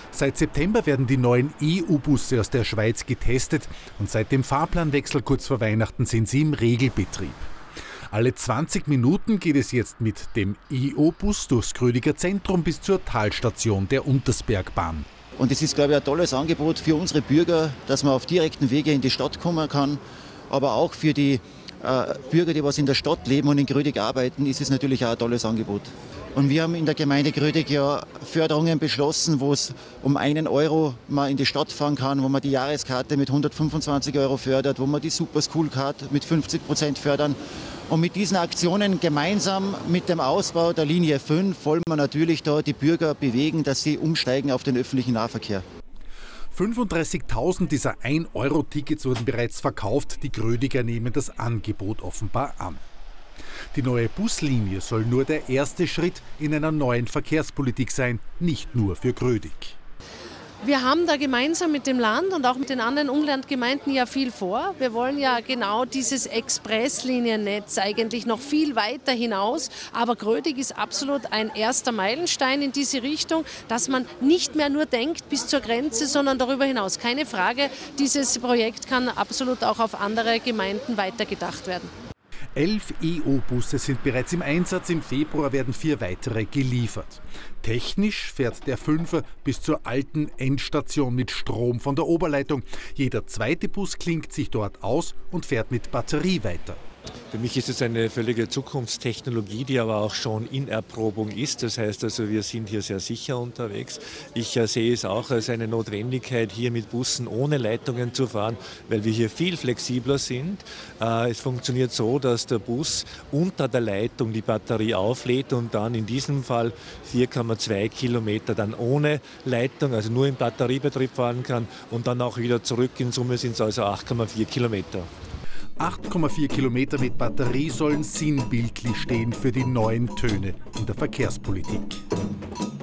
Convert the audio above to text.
Seit September werden die neuen EU-Busse aus der Schweiz getestet und seit dem Fahrplanwechsel kurz vor Weihnachten sind sie im Regelbetrieb. Alle 20 Minuten geht es jetzt mit dem EU-Bus durchs Grödiger Zentrum bis zur Talstation der Untersbergbahn. Und es ist, glaube ich, ein tolles Angebot für unsere Bürger, dass man auf direkten Wege in die Stadt kommen kann. Aber auch für die Bürger, die was in der Stadt leben und in Grödig arbeiten, ist es natürlich auch ein tolles Angebot. Und wir haben in der Gemeinde Grödig ja Förderungen beschlossen, wo es um 1 Euro man in die Stadt fahren kann, wo man die Jahreskarte mit 125 Euro fördert, wo man die Superschool-Card mit 50% fördern. Und mit diesen Aktionen gemeinsam mit dem Ausbau der Linie 5 wollen wir natürlich da die Bürger bewegen, dass sie umsteigen auf den öffentlichen Nahverkehr. 35.000 dieser 1-Euro-Tickets wurden bereits verkauft. Die Grödiger nehmen das Angebot offenbar an. Die neue Buslinie soll nur der erste Schritt in einer neuen Verkehrspolitik sein, nicht nur für Grödig. Wir haben da gemeinsam mit dem Land und auch mit den anderen Umlandgemeinden ja viel vor. Wir wollen ja genau dieses Expressliniennetz eigentlich noch viel weiter hinaus. Aber Grödig ist absolut ein erster Meilenstein in diese Richtung, dass man nicht mehr nur denkt bis zur Grenze, sondern darüber hinaus. Keine Frage, dieses Projekt kann absolut auch auf andere Gemeinden weitergedacht werden. 11 EU-Busse sind bereits im Einsatz, im Februar werden 4 weitere geliefert. Technisch fährt der 5er bis zur alten Endstation mit Strom von der Oberleitung. Jeder zweite Bus klingt sich dort aus und fährt mit Batterie weiter. Für mich ist es eine völlige Zukunftstechnologie, die aber auch schon in Erprobung ist. Das heißt also, wir sind hier sehr sicher unterwegs. Ich sehe es auch als eine Notwendigkeit, hier mit Bussen ohne Leitungen zu fahren, weil wir hier viel flexibler sind. Es funktioniert so, dass der Bus unter der Leitung die Batterie auflädt und dann in diesem Fall 4,2 Kilometer dann ohne Leitung, also nur im Batteriebetrieb fahren kann und dann auch wieder zurück. In Summe sind es also 8,4 Kilometer. 8,4 Kilometer mit Batterie sollen sinnbildlich stehen für die neuen Töne in der Verkehrspolitik.